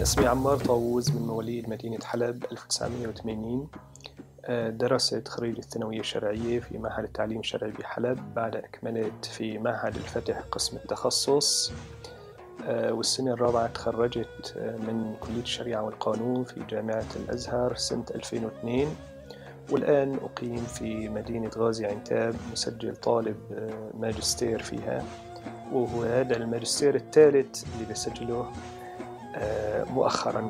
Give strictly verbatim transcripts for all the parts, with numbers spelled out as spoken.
اسمي عمار طاووس، من مواليد مدينة حلب ألف وتسعمئة وثمانين. درست خريج الثانوية الشرعية في معهد التعليم الشرعي بحلب، بعد أكملت في معهد الفتح قسم التخصص، والسنة الرابعة تخرجت من كلية الشريعة والقانون في جامعة الأزهر سنة ألفين واثنين، والآن أقيم في مدينة غازي عنتاب مسجل طالب ماجستير فيها، وهو هذا الماجستير الثالث اللي بسجله مؤخراً.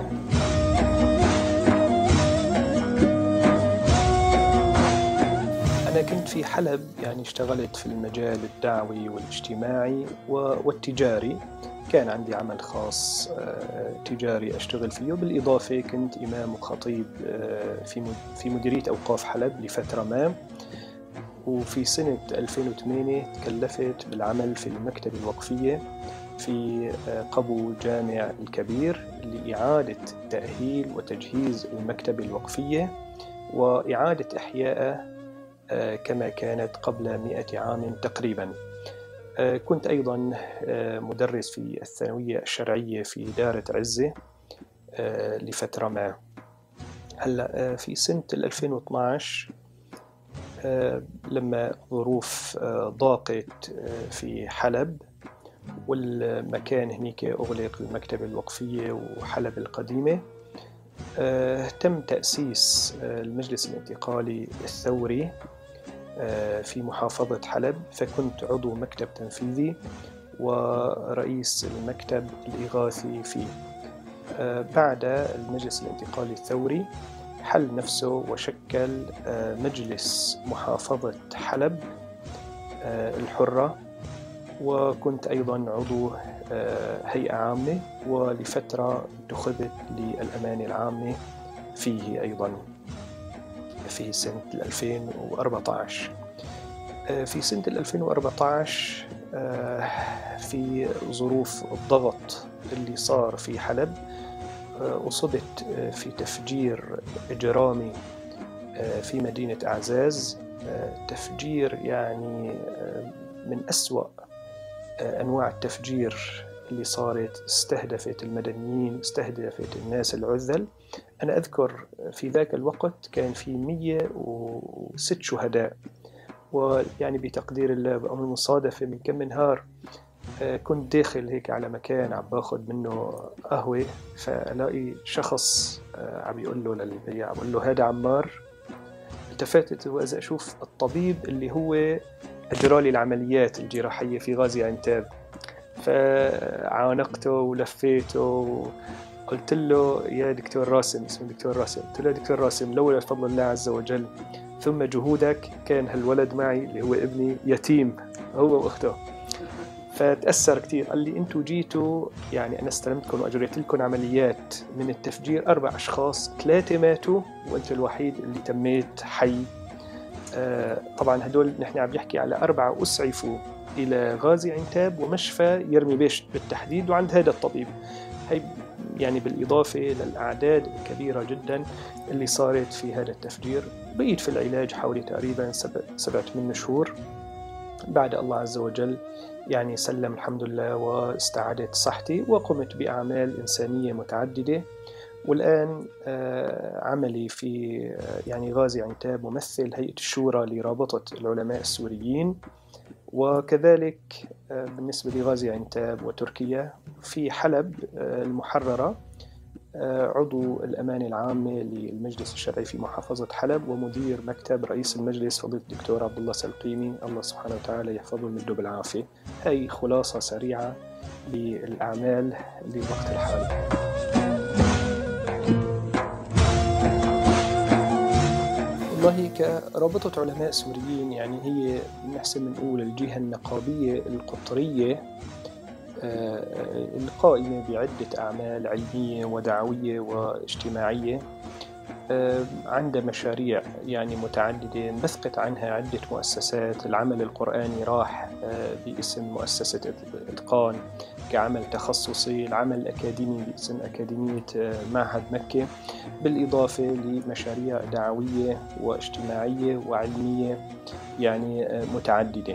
أنا كنت في حلب يعني اشتغلت في المجال الدعوي والاجتماعي والتجاري، كان عندي عمل خاص تجاري أشتغل فيه، بالإضافة كنت إمام وخطيب في في مديرية أوقاف حلب لفترة ما. وفي سنة ألفين وثمانية تكلفت بالعمل في المكتبة الوقفية في قبو جامع الكبير لإعادة تأهيل وتجهيز المكتبة الوقفية وإعادة إحيائها كما كانت قبل مئة عام تقريبا. كنت أيضا مدرس في الثانوية الشرعية في دارة عزة لفترة ما. هلأ في سنة ألفين واثناشر لما ظروف ضاقت في حلب والمكان هنيك أغلق، المكتبة الوقفية وحلب القديمة، تم تأسيس المجلس الانتقالي الثوري في محافظة حلب، فكنت عضو مكتب تنفيذي ورئيس المكتب الإغاثي فيه. بعد المجلس الانتقالي الثوري حل نفسه وشكل مجلس محافظة حلب الحرة، وكنت أيضا عضو هيئة عامة، ولفترة انتخبت للأمانة العامة فيه أيضا في سنة ألفين وأربعة عشر. في سنة ألفين وأربعة عشر في ظروف الضغط اللي صار في حلب أصبت في تفجير إجرامي في مدينة أعزاز، تفجير يعني من أسوأ أنواع التفجير اللي صارت، استهدفت المدنيين، استهدفت الناس العزل. أنا أذكر في ذاك الوقت كان في مئة وستة شهداء، ويعني بتقدير الله بأمر مصادفة من كم نهار كنت داخل هيك على مكان عم باخذ منه قهوة، فلاقي شخص عم يقول له للبياع، عم يقول له هذا عمار. التفتت وإذا أشوف الطبيب اللي هو أجرى لي العمليات الجراحية في غازي عنتاب، فعانقته ولفيته قلت له يا دكتور راسم، اسمه دكتور راسم، قلت له دكتور راسم لولا فضل الله عز وجل ثم جهودك كان هالولد معي اللي هو ابني يتيم هو وأخته. فتأثر كتير، قال لي أنتوا جيتوا يعني أنا استلمتكم وأجريت لكم عمليات من التفجير أربع أشخاص، ثلاثة ماتوا وأنت الوحيد اللي تميت حي. آه طبعا هدول نحن عم نحكي على أربعة أسعفوا إلى غازي عنتاب ومشفى يرمي بيش بالتحديد وعند هذا الطبيب. هي يعني بالإضافة للأعداد الكبيرة جدا اللي صارت في هذا التفجير. بقيت في العلاج حوالي تقريبا سبعة ثمان شهور، بعد الله عز وجل يعني سلم الحمد لله واستعادت صحتي، وقمت بأعمال إنسانية متعددة. والآن عملي في يعني غازي عنتاب ممثل هيئة الشورى لرابطة العلماء السوريين، وكذلك بالنسبة لغازي عنتاب وتركيا في حلب المحررة عضو الأمانة العامة للمجلس الشرعي في محافظة حلب، ومدير مكتب رئيس المجلس فضيلة الدكتور عبد الله سلقيمي، الله سبحانه وتعالى يحفظه ويمده بالعافية. هي خلاصة سريعة للأعمال للوقت الحالي. والله كرابطة علماء سوريين يعني هي نحسن نقول الجهة النقابية القطرية القائمة بعدة أعمال علمية ودعوية واجتماعية، عندها مشاريع يعني متعددة نبثقت عنها عدة مؤسسات. العمل القرآني راح باسم مؤسسة إتقان كعمل تخصصي، العمل الأكاديمي باسم أكاديمية معهد مكة، بالإضافة لمشاريع دعوية واجتماعية وعلمية يعني متعددة.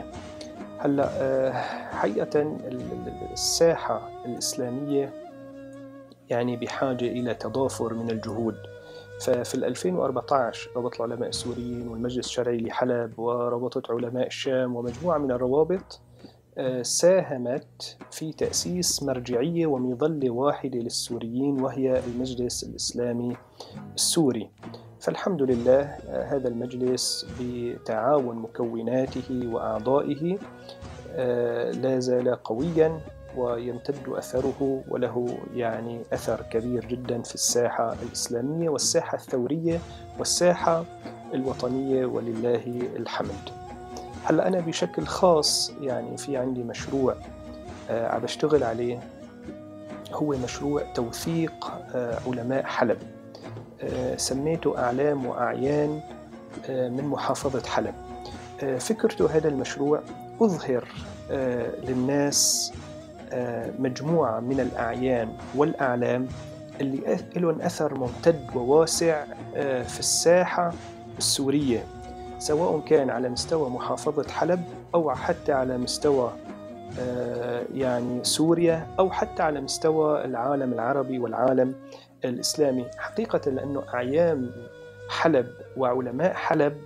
هلا حقيقة الساحة الإسلامية يعني بحاجة إلى تضافر من الجهود. ففي ألفين وأربعة عشر ربط العلماء السوريين والمجلس الشرعي لحلب وربطة علماء الشام ومجموعة من الروابط ساهمت في تأسيس مرجعية ومظلة واحدة للسوريين، وهي المجلس الإسلامي السوري. فالحمد لله هذا المجلس بتعاون مكوناته وأعضائه لا زال قوياً ويمتد أثره، وله يعني أثر كبير جداً في الساحة الإسلامية والساحة الثورية والساحة الوطنية، ولله الحمد. هلأ أنا بشكل خاص يعني في عندي مشروع آه عم بشتغل عليه، هو مشروع توثيق آه علماء حلب، آه سميته أعلام وأعيان آه من محافظة حلب. آه فكرته هذا المشروع أظهر آه للناس آه مجموعة من الأعيان والأعلام اللي لهم أثر ممتد وواسع آه في الساحة السورية، سواء كان على مستوى محافظة حلب أو حتى على مستوى يعني سوريا أو حتى على مستوى العالم العربي والعالم الإسلامي. حقيقة لأنه أعيان حلب وعلماء حلب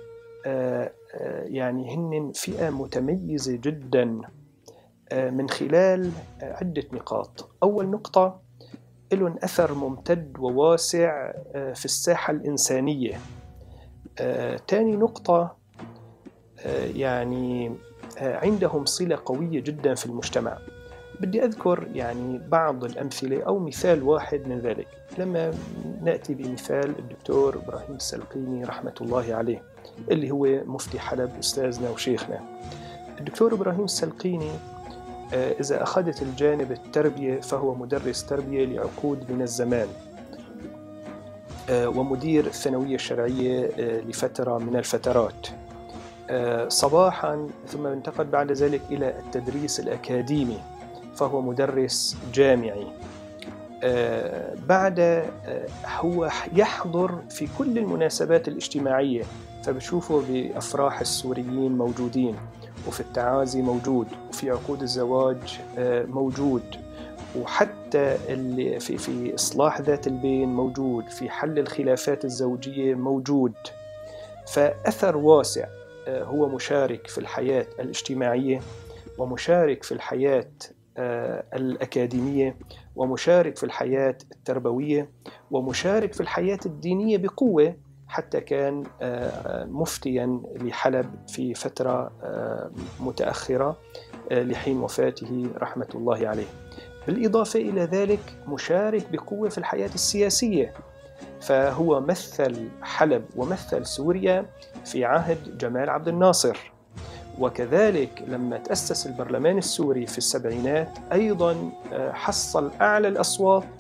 يعني هن فئة متميزة جدا من خلال عدة نقاط. أول نقطة، لهم أثر ممتد وواسع في الساحة الإنسانية. ثاني آه، نقطة آه، يعني آه، عندهم صلة قوية جدا في المجتمع. بدي أذكر يعني بعض الأمثلة أو مثال واحد من ذلك. لما نأتي بمثال الدكتور إبراهيم السلقيني رحمة الله عليه، اللي هو مفتي حلب أستاذنا وشيخنا. الدكتور إبراهيم السلقيني آه، إذا أخذت الجانب التربية فهو مدرس تربية لعقود من الزمان، ومدير الثانوية الشرعية لفترة من الفترات صباحا، ثم انتقل بعد ذلك إلى التدريس الأكاديمي فهو مدرس جامعي. بعد هو يحضر في كل المناسبات الاجتماعية، فبشوفه بأفراح السوريين موجودين، وفي التعازي موجود، وفي عقود الزواج موجود، وحتى اللي في في إصلاح ذات البين موجود، في حل الخلافات الزوجية موجود. فأثر واسع، هو مشارك في الحياة الاجتماعية، ومشارك في الحياة الأكاديمية، ومشارك في الحياة التربوية، ومشارك في الحياة الدينية بقوة، حتى كان مفتيا لحلب في فترة متأخرة لحين وفاته رحمة الله عليه. بالإضافة إلى ذلك مشارك بقوة في الحياة السياسية، فهو مثل حلب ومثل سوريا في عهد جمال عبد الناصر، وكذلك لما تأسس البرلمان السوري في السبعينات أيضا حصل أعلى الأصوات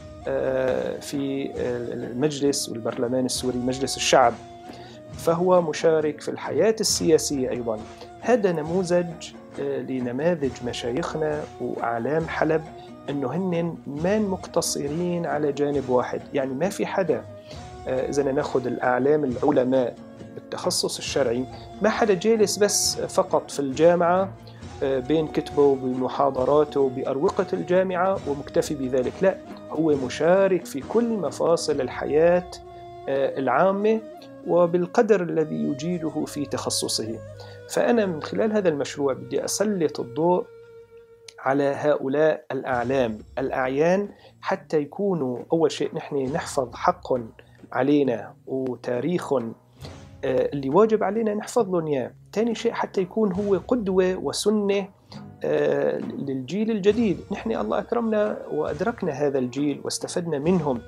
في المجلس والبرلمان السوري مجلس الشعب، فهو مشارك في الحياة السياسية أيضا. هذا نموذج لنماذج مشايخنا وأعلام حلب، أنه هن ما مقتصرين على جانب واحد. يعني ما في حدا، إذا ناخذ الأعلام العلماء بالتخصص الشرعي، ما حدا جالس بس فقط في الجامعة بين كتبه بمحاضراته بأروقة الجامعة ومكتفي بذلك، لا، هو مشارك في كل مفاصل الحياة العامة وبالقدر الذي يجيده في تخصصه. فأنا من خلال هذا المشروع بدي أسلط الضوء على هؤلاء الأعلام الأعيان، حتى يكونوا أول شيء نحن نحفظ حق علينا وتاريخ اللي واجب علينا نحفظ لهم إياه. ثاني شيء حتى يكون هو قدوة وسنة للجيل الجديد. نحن الله أكرمنا وأدركنا هذا الجيل واستفدنا منهم،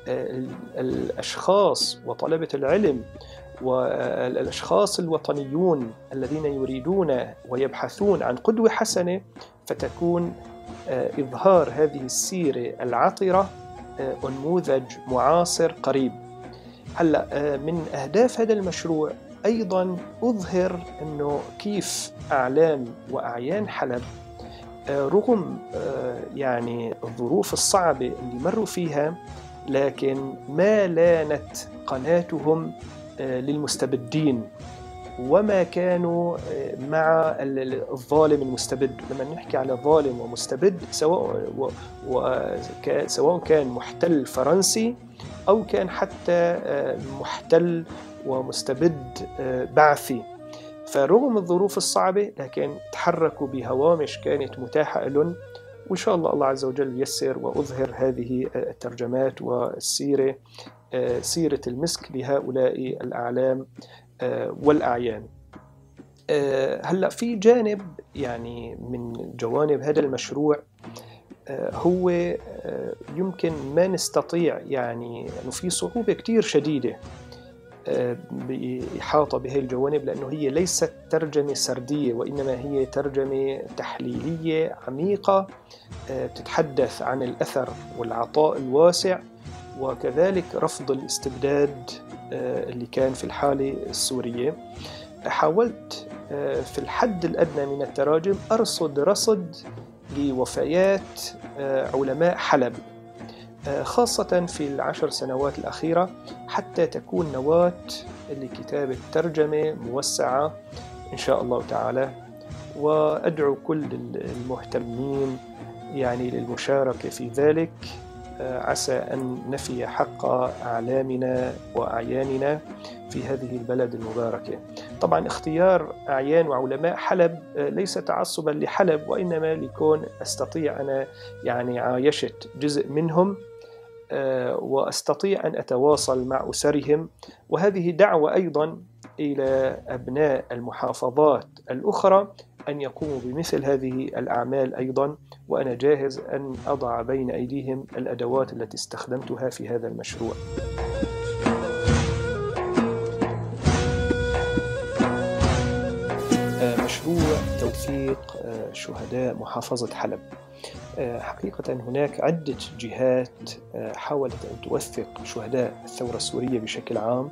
الأشخاص وطلبة العلم والأشخاص الوطنيون الذين يريدون ويبحثون عن قدوة حسنة، فتكون إظهار هذه السيرة العطرة نموذج معاصر قريب. هلأ من أهداف هذا المشروع أيضا أظهر أنه كيف أعلام وأعيان حلب رغم يعني الظروف الصعبة اللي مروا فيها، لكن ما لانت قناتهم للمستبدين، وما كانوا مع الظالم المستبد. لما نحكي على ظالم ومستبد سواء سواء كان محتل فرنسي أو كان حتى محتل ومستبد بعثي، فرغم الظروف الصعبة لكن تحركوا بهوامش كانت متاحة لهم. وإن شاء الله الله عز وجل ييسر وأظهر هذه الترجمات والسيرة سيرة المسك لهؤلاء الأعلام والأعيان. هلأ في جانب يعني من جوانب هذا المشروع هو يمكن ما نستطيع، يعني أنه في صعوبة كتير شديدة بإحاطة بهذه الجوانب، لأنه هي ليست ترجمة سردية وإنما هي ترجمة تحليلية عميقة تتحدث عن الأثر والعطاء الواسع وكذلك رفض الاستبداد اللي كان في الحالة السورية. حاولت في الحد الأدنى من التراجم أرصد رصد لوفيات علماء حلب خاصة في العشر سنوات الأخيرة حتى تكون نواة لكتابة ترجمة موسعة إن شاء الله تعالى. وأدعو كل المهتمين يعني للمشاركة في ذلك، عسى أن نفي حق أعلامنا وأعياننا في هذه البلد المباركة. طبعا اختيار أعيان وعلماء حلب ليس تعصبا لحلب، وإنما لكون أستطيع أنا يعني عايشت جزء منهم وأستطيع أن أتواصل مع أسرهم. وهذه دعوة أيضا إلى أبناء المحافظات الأخرى أن يقوموا بمثل هذه الأعمال أيضا، وأنا جاهز أن أضع بين أيديهم الأدوات التي استخدمتها في هذا المشروع. مشروع توثيق شهداء محافظة حلب. حقيقة هناك عدة جهات حاولت أن توثق شهداء الثورة السورية بشكل عام،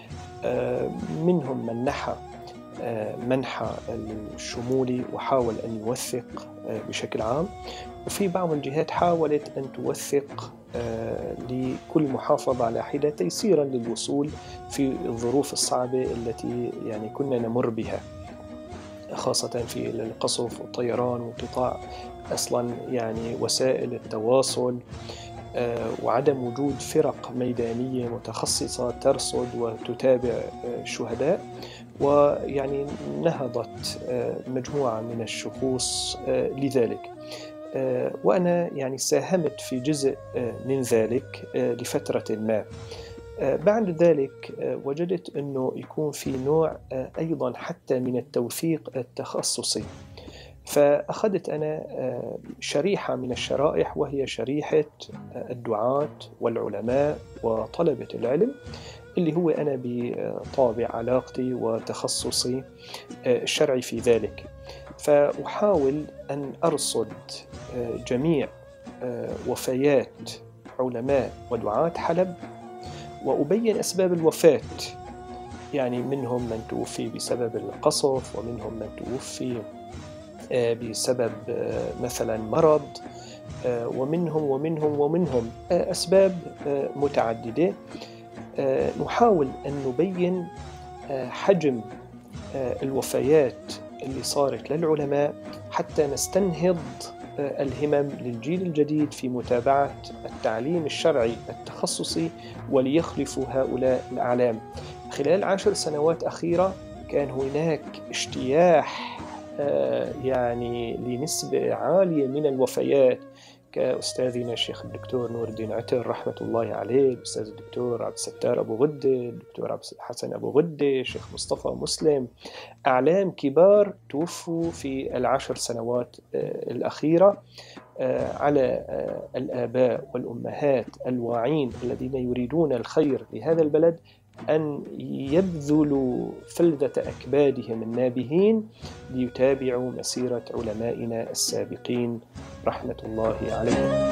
منهم من نحى منحى الشمولي وحاول أن يوثق بشكل عام، وفي بعض الجهات حاولت أن توثق لكل محافظة على حدة تيسيرا للوصول في الظروف الصعبة التي يعني كنا نمر بها، خاصة في القصف والطيران وانقطاع أصلا يعني وسائل التواصل وعدم وجود فرق ميدانية متخصصة ترصد وتتابع الشهداء. ويعني نهضت مجموعة من الشخوص لذلك، وأنا يعني ساهمت في جزء من ذلك لفترة ما. بعد ذلك وجدت أنه يكون في نوع أيضا حتى من التوثيق التخصصي، فأخذت أنا شريحة من الشرائح وهي شريحة الدعاة والعلماء وطلبة العلم، اللي هو أنا بطابع علاقتي وتخصصي الشرعي في ذلك. فأحاول أن أرصد جميع وفيات علماء ودعاة حلب وأبين أسباب الوفاة، يعني منهم من توفي بسبب القصف، ومنهم من توفي بسبب مثلا مرض، ومنهم ومنهم ومنهم أسباب متعددة. نحاول أن نبين حجم الوفيات اللي صارت للعلماء حتى نستنهض الهمم للجيل الجديد في متابعة التعليم الشرعي التخصصي وليخلفوا هؤلاء الأعلام. خلال عشر سنوات أخيرة كان هناك اجتياح يعني لنسبة عالية من الوفيات، كأستاذنا الشيخ الدكتور نور الدين عتر رحمة الله عليه، الأستاذ الدكتور عبد الستار أبو غدة، الدكتور عبد الحسن أبو غدة، الشيخ مصطفى مسلم، أعلام كبار توفوا في العشر سنوات الأخيرة. على الآباء والأمهات الواعين الذين يريدون الخير لهذا البلد أن يبذلوا فلذة أكبادهم النابهين ليتابعوا مسيرة علمائنا السابقين رحمة الله عليهم.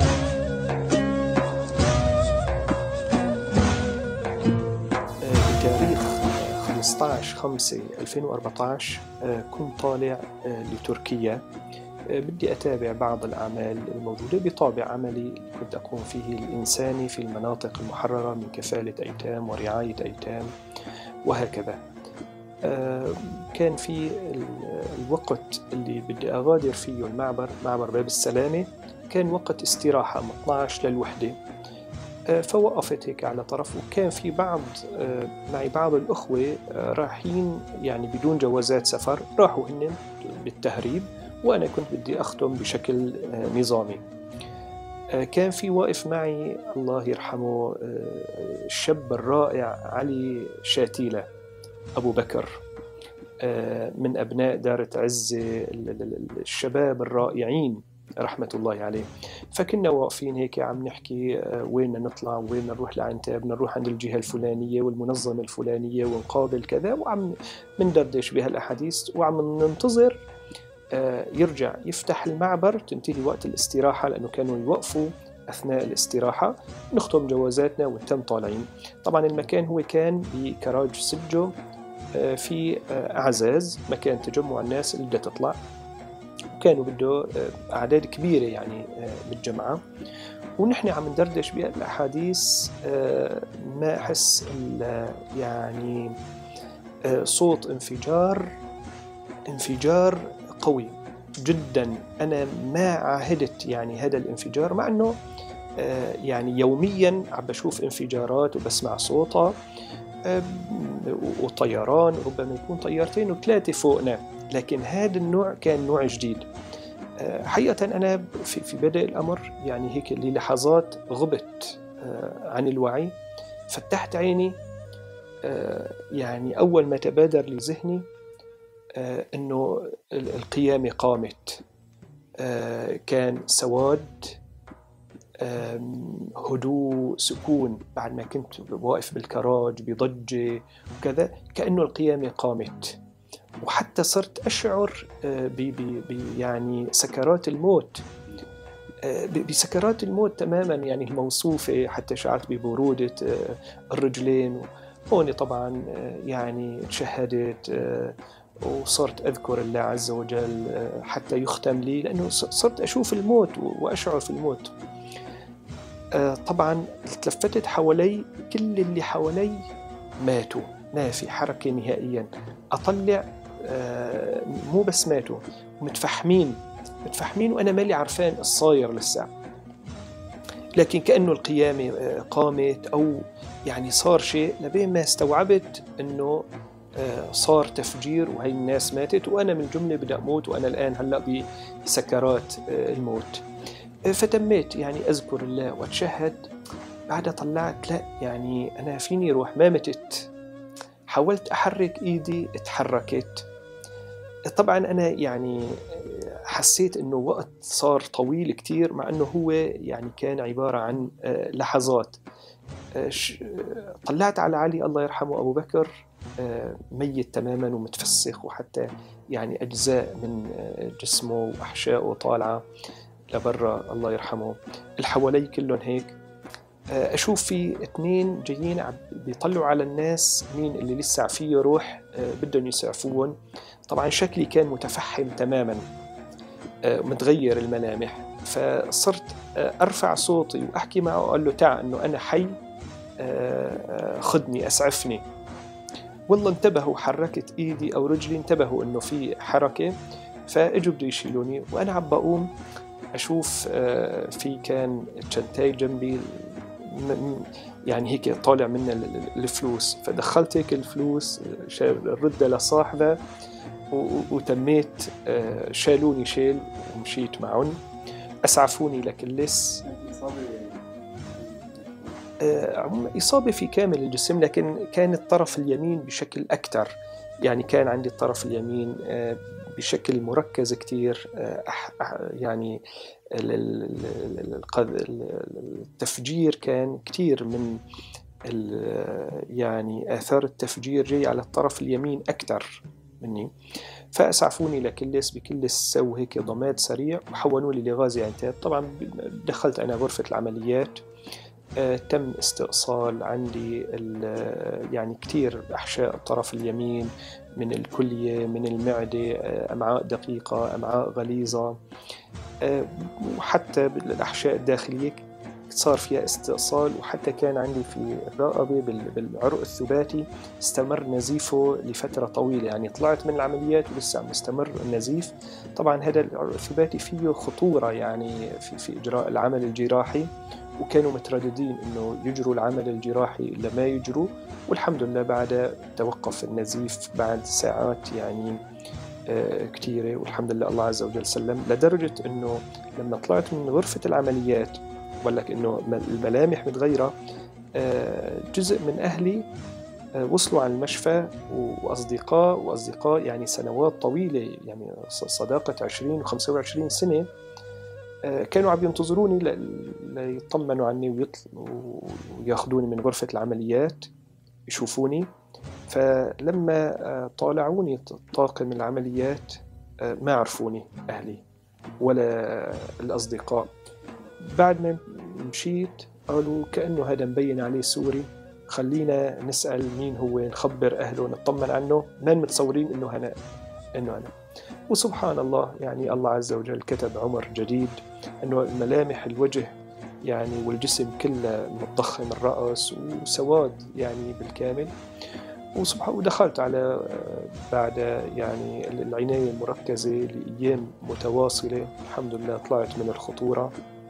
بتاريخ خمسة عشر خمسة ألفين وأربعة عشر كنت طالع لتركيا، بدي أتابع بعض الأعمال الموجودة بطابع عملي كنت أقوم فيه الإنساني في المناطق المحررة من كفالة أيتام ورعاية أيتام وهكذا. كان في الوقت اللي بدي أغادر فيه المعبر، معبر باب السلامة، كان وقت استراحة من اثني عشر للوحدة. فوقفت هيك على طرف، وكان في بعض معي بعض الأخوة رايحين يعني بدون جوازات سفر، راحوا هن بالتهريب، وأنا كنت بدي أختم بشكل نظامي. كان في واقف معي الله يرحمه الشاب الرائع علي شاتيلة أبو بكر، من أبناء دارة عزة، الشباب الرائعين رحمة الله عليه. فكنا واقفين هيك عم نحكي وين نطلع، وين نروح لعنتاب، نروح عند الجهة الفلانية والمنظمة الفلانية ونقابل كذا، وعم مندردش بهالأحاديث، وعم ننتظر يرجع يفتح المعبر تنتهي وقت الاستراحة، لأنه كانوا يوقفوا أثناء الاستراحة، نختم جوازاتنا ونتم طالعين. طبعا المكان هو كان بكراج سجو في أعزاز، مكان تجمع الناس اللي بدها تطلع، وكانوا بده أعداد كبيرة يعني بالجمعة، ونحن عم ندردش بالأحاديث. ما أحس يعني صوت انفجار انفجار قوي جدا. أنا ما عاهدت يعني هذا الانفجار، مع أنه يعني يوميا عم بشوف انفجارات وبسمع صوتها، وطيران، ربما يكون طيارتين وثلاثة فوقنا، لكن هذا النوع كان نوع جديد. حقيقة أنا في بدء الأمر يعني هيك للحظات غبت عن الوعي، فتحت عيني، يعني أول ما تبادر لذهني أنه القيامة قامت. كان سواد، هدوء، سكون، بعد ما كنت واقف بالكراج بضجة وكذا، كأنه القيامة قامت. وحتى صرت أشعر ب يعني سكرات الموت، بسكرات الموت تماما يعني الموصوفة، حتى شعرت ببرودة الرجلين. هون طبعا يعني تشهدت وصرت أذكر الله عز وجل حتى يختم لي، لأنه صرت أشوف الموت وأشعر في الموت. طبعا تلفتت حوالي، كل اللي حوالي ماتوا، ما في حركة نهائيا. أطلع مو بس ماتوا، متفحمين متفحمين وأنا مالي عرفان الصاير لسه، لكن كأنه القيامة قامت، أو يعني صار شيء، لبين ما استوعبت أنه صار تفجير وهي الناس ماتت، وأنا من جملة بدأ أموت، وأنا الآن هلأ بسكرات الموت. فتميت يعني أذكر الله وأتشهد. بعدها طلعت لا يعني أنا فيني روح، ما متت. حاولت أحرك إيدي، اتحركت. طبعا أنا يعني حسيت أنه وقت صار طويل كتير، مع أنه هو يعني كان عبارة عن لحظات. طلعت على علي الله يرحمه أبو بكر ميت تماما ومتفسخ، وحتى يعني أجزاء من جسمه وأحشائه طالعة لبرا الله يرحمه. الحوالي كلهم هيك. أشوف في اثنين جايين بيطلعوا على الناس مين اللي لسه فيه روح بدهم يسعفون. طبعا شكلي كان متفحم تماما، متغير الملامح. فصرت أرفع صوتي وأحكي معه، وقال له تعا أنه أنا حي، خدني أسعفني. والله انتبهوا، حركت إيدي أو رجلي، انتبهوا أنه في حركة، فأجوا بده يشيلوني. وأنا عم بقوم أشوف في كان تشنتاي جنبي يعني هيك طالع منها الفلوس، فدخلت هيك الفلوس ردها لصاحبه، وتميت شالوني شيل ومشيت معهم، أسعفوني لكلس. إصابة في كامل الجسم، لكن كان الطرف اليمين بشكل أكثر، يعني كان عندي الطرف اليمين بشكل مركز كتير. يعني التفجير كان كتير من يعني آثار التفجير جاي على الطرف اليمين أكثر مني. فأسعفوني لكلس بكلس، سووا هيك ضماد سريع وحولوا لي لغازي عنتاب. طبعا دخلت أنا غرفة العمليات، آه، تم استئصال عندي يعني كتير أحشاء الطرف اليمين، من الكلية، من المعدة، آه، أمعاء دقيقة، أمعاء غليظة، آه، وحتى بالأحشاء الداخلية صار فيها استئصال، وحتى كان عندي في الرقبة بالعرق الثباتي استمر نزيفه لفترة طويلة، يعني طلعت من العمليات ولسه عم يستمر النزيف. طبعا هذا العرق الثباتي فيه خطورة يعني في, في إجراء العمل الجراحي، وكانوا مترددين إنه يجروا العمل الجراحي إلا ما يجروا، والحمد لله بعد توقف النزيف بعد ساعات يعني كثيرة، والحمد لله الله عز وجل سلم، لدرجة إنه لما طلعت من غرفة العمليات بقول لك إنه الملامح متغيرة. جزء من أهلي وصلوا على المشفى، وأصدقاء وأصدقاء يعني سنوات طويلة، يعني صداقة عشرين وخمسة وعشرين سنة، كانوا عم ينتظروني ليطمنوا عني وياخذوني من غرفة العمليات يشوفوني. فلما طالعوني طاقم العمليات ما عرفوني أهلي ولا الأصدقاء. بعد ما مشيت قالوا كأنه هذا مبين عليه سوري، خلينا نسأل مين هو، نخبر أهله، نطمن عنه، ما متصورين إنه أنا إنه أنا وسبحان الله يعني الله عز وجل كتب عمر جديد، إنه ملامح الوجه يعني والجسم كله متضخم الرأس وسواد يعني بالكامل. وسبحان ودخلت على بعد يعني العناية المركزة لأيام متواصلة، الحمد لله طلعت من الخطورة.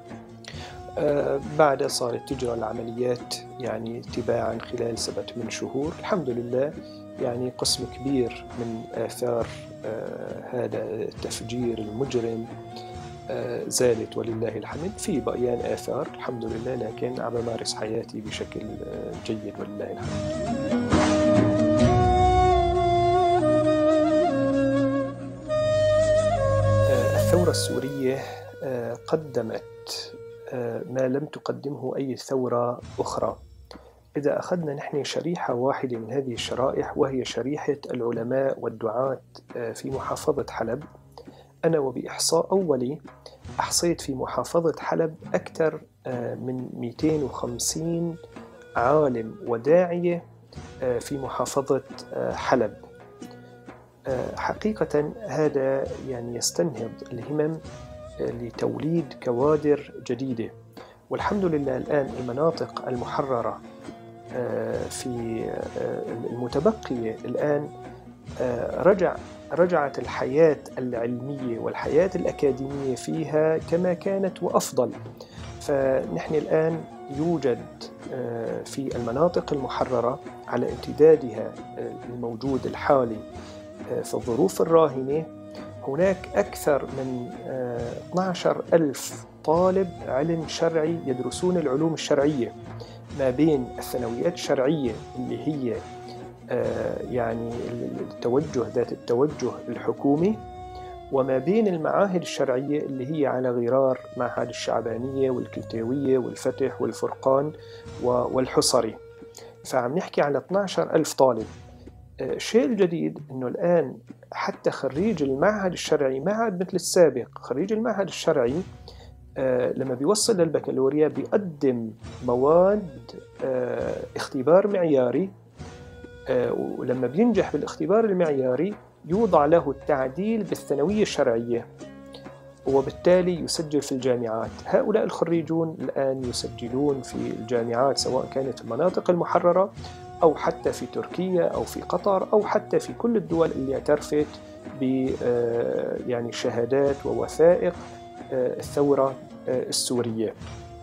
بعد صارت تجرى العمليات يعني تباعا خلال سبعة من شهور، الحمد لله يعني قسم كبير من آثار هذا التفجير المجرم زالت ولله الحمد، في بقيان آثار الحمد لله، لكن عم بمارس حياتي بشكل جيد ولله الحمد. الثورة السورية قدمت ما لم تقدمه أي ثورة أخرى. إذا أخذنا نحن شريحة واحدة من هذه الشرائح، وهي شريحة العلماء والدعاة في محافظة حلب، أنا وبإحصاء أولي أحصيت في محافظة حلب أكثر من مئتين وخمسين عالم وداعية في محافظة حلب. حقيقة هذا يعني يستنهض الهمم لتوليد كوادر جديدة، والحمد لله الآن المناطق المحررة في المتبقية الآن رجع رجعت الحياة العلمية والحياة الأكاديمية فيها كما كانت وأفضل. فنحن الآن يوجد في المناطق المحررة على امتدادها الموجود الحالي في الظروف الراهنة هناك أكثر من اثني عشر ألف طالب علم شرعي يدرسون العلوم الشرعية، ما بين الثانويات الشرعية اللي هي يعني التوجه ذات التوجه الحكومي، وما بين المعاهد الشرعية اللي هي على غرار معهد الشعبانية والكلتاوية والفتح والفرقان والحصري. فعم نحكي على اثني عشر ألف طالب. الشيء الجديد أنه الآن حتى خريج المعهد الشرعي ما عاد مثل السابق. خريج المعهد الشرعي لما بيوصل للبكالوريا بيقدم مواد اختبار معياري، ولما بينجح بالاختبار المعياري يوضع له التعديل بالثانوية الشرعية، وبالتالي يسجل في الجامعات. هؤلاء الخريجون الآن يسجلون في الجامعات سواء كانت المناطق المحررة أو حتى في تركيا أو في قطر أو حتى في كل الدول اللي اعترفت ب يعني شهادات ووثائق الثورة السورية.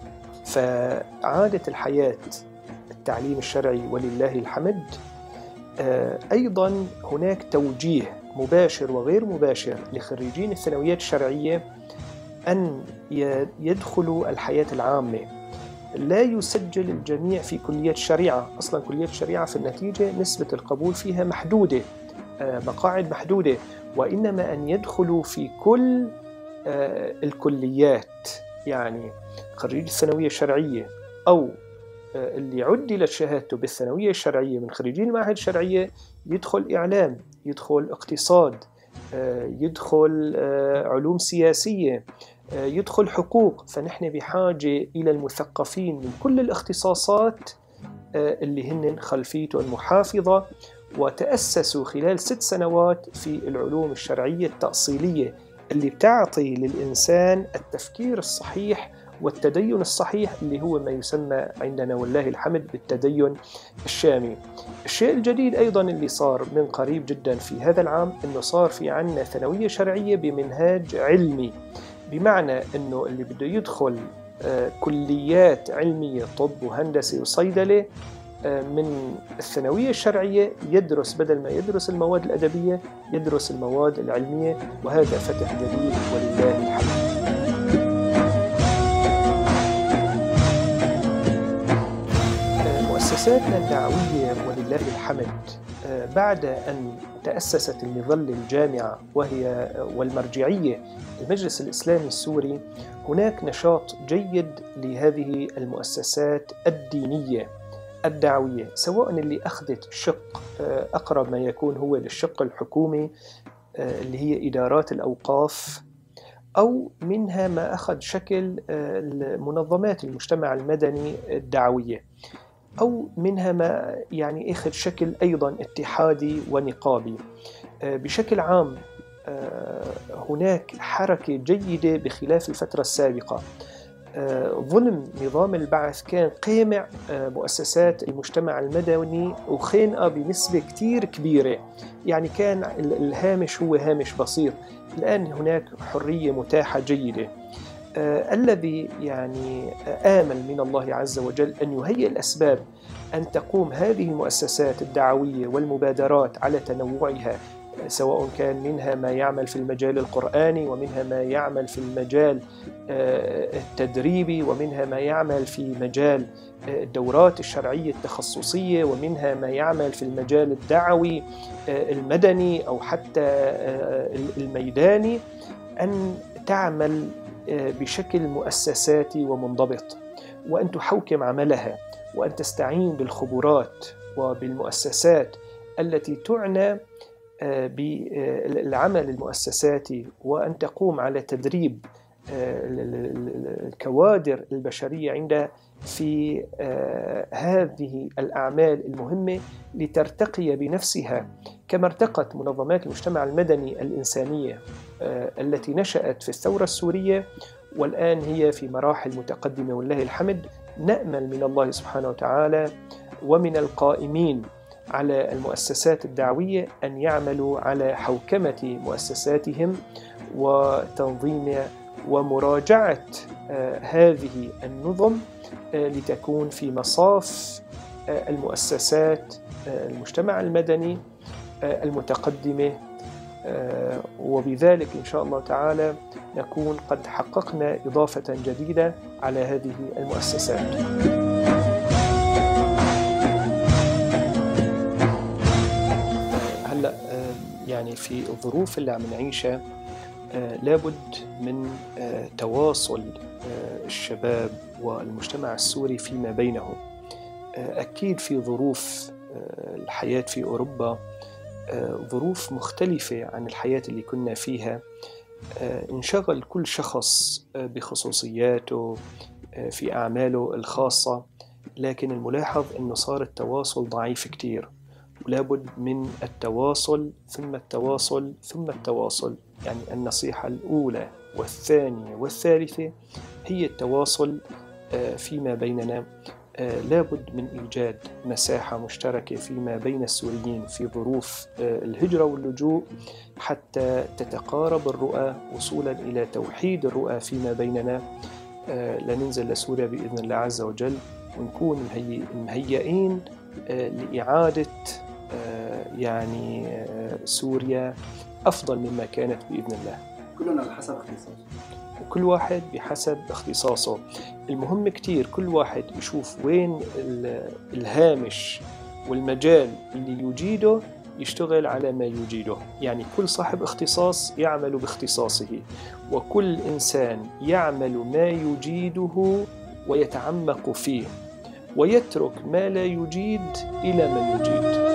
فعادت الحياة التعليم الشرعي ولله الحمد. أيضا هناك توجيه مباشر وغير مباشر لخريجين الثانويات الشرعية أن يدخلوا الحياة العامة. لا يسجل الجميع في كلية الشريعة، أصلا كلية الشريعة في النتيجة نسبة القبول فيها محدودة، مقاعد محدودة، وإنما أن يدخلوا في كل الكليات. يعني خريج الثانوية الشرعية أو اللي عدلت شهادته بالثانوية الشرعية من خريجين المعاهد الشرعية يدخل إعلام، يدخل اقتصاد، يدخل علوم سياسية، يدخل حقوق. فنحن بحاجة إلى المثقفين من كل الاختصاصات اللي هن خلفيتهم محافظة وتأسسوا خلال ست سنوات في العلوم الشرعية التأصيلية اللي بتعطي للإنسان التفكير الصحيح والتدين الصحيح اللي هو ما يسمى عندنا والله الحمد بالتدين الشامي. الشيء الجديد أيضا اللي صار من قريب جدا في هذا العام أنه صار في عنا ثانوية شرعية بمنهاج علمي، بمعنى أنه اللي بده يدخل كليات علمية طب وهندسة وصيدلة من الثانوية الشرعية يدرس بدل ما يدرس المواد الأدبية يدرس المواد العلمية، وهذا فتح جديد ولله الحمد. مؤسساتنا الدعوية ولله الحمد بعد أن تأسست لظل الجامعة وهي والمرجعية المجلس الإسلامي السوري، هناك نشاط جيد لهذه المؤسسات الدينية الدعوية، سواء اللي أخذت شق أقرب ما يكون هو للشق الحكومي اللي هي إدارات الأوقاف، أو منها ما أخذ شكل منظمات المجتمع المدني الدعوية، أو منها ما يعني أخذ شكل أيضا اتحادي ونقابي. بشكل عام هناك حركة جيدة بخلاف الفترة السابقة. ظلم نظام البعث كان قامع مؤسسات المجتمع المدني وخانقة بنسبة كتير كبيرة، يعني كان الهامش هو هامش بسيط. الآن هناك حرية متاحة جيدة. آه الذي يعني آمل من الله عز وجل أن يهيئ الأسباب أن تقوم هذه المؤسسات الدعوية والمبادرات على تنوعها، سواء كان منها ما يعمل في المجال القرآني، ومنها ما يعمل في المجال آه التدريبي، ومنها ما يعمل في مجال آه الدورات الشرعية التخصصية، ومنها ما يعمل في المجال الدعوي آه المدني أو حتى آه الميداني، أن تعمل بشكل مؤسساتي ومنضبط، وأن تحوكم عملها، وأن تستعين بالخبرات وبالمؤسسات التي تعنى بالعمل المؤسساتي، وأن تقوم على تدريب الكوادر البشرية عندها في هذه الأعمال المهمة لترتقي بنفسها كما ارتقت منظمات المجتمع المدني الإنسانية التي نشأت في الثورة السورية، والآن هي في مراحل متقدمة والله الحمد. نأمل من الله سبحانه وتعالى ومن القائمين على المؤسسات الدعوية أن يعملوا على حوكمة مؤسساتهم وتنظيمها ومراجعة هذه النظم لتكون في مصاف المؤسسات المجتمع المدني المتقدمة، وبذلك إن شاء الله تعالى نكون قد حققنا إضافة جديدة على هذه المؤسسات. هلأ يعني في الظروف اللي عم نعيشها لابد من تواصل الشباب والمجتمع السوري فيما بينهم. أكيد في ظروف الحياة في أوروبا ظروف مختلفة عن الحياة اللي كنا فيها، انشغل كل شخص بخصوصياته في أعماله الخاصة، لكن الملاحظ أنه صار التواصل ضعيف كتير، ولابد من التواصل ثم التواصل ثم التواصل. يعني النصيحة الأولى والثانية والثالثة هي التواصل فيما بيننا. لابد من إيجاد مساحة مشتركة فيما بين السوريين في ظروف الهجرة واللجوء حتى تتقارب الرؤى وصولا إلى توحيد الرؤى فيما بيننا، لننزل لسوريا بإذن الله عز وجل ونكون مهيئين لإعادة يعني سوريا أفضل مما كانت بإذن الله. كلنا بحسب اختصاصه، وكل واحد بحسب اختصاصه. المهم كتير كل واحد يشوف وين الهامش والمجال اللي يجيده يشتغل على ما يجيده. يعني كل صاحب اختصاص يعمل باختصاصه، وكل إنسان يعمل ما يجيده ويتعمق فيه، ويترك ما لا يجيد إلى من يجيد.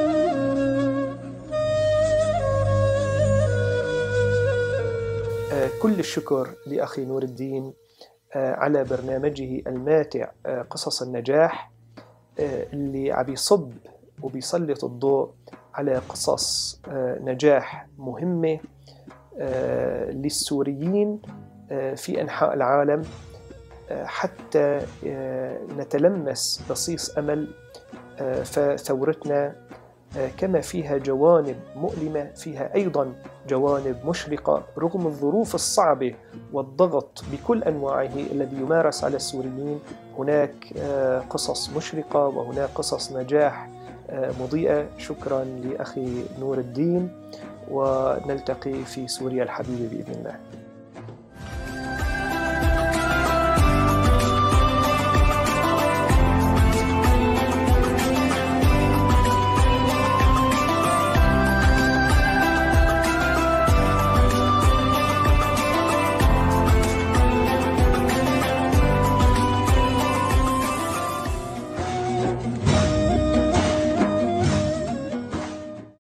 كل الشكر لأخي نور الدين على برنامجه الماتع قصص النجاح، اللي عم يصب وبيسلط الضوء على قصص نجاح مهمة للسوريين في أنحاء العالم، حتى نتلمس بصيص أمل. فثورتنا كما فيها جوانب مؤلمة فيها أيضا جوانب مشرقة رغم الظروف الصعبة والضغط بكل أنواعه الذي يمارس على السوريين. هناك قصص مشرقة وهناك قصص نجاح مضيئة. شكرا لأخي نور الدين، ونلتقي في سوريا الحبيبة بإذن الله.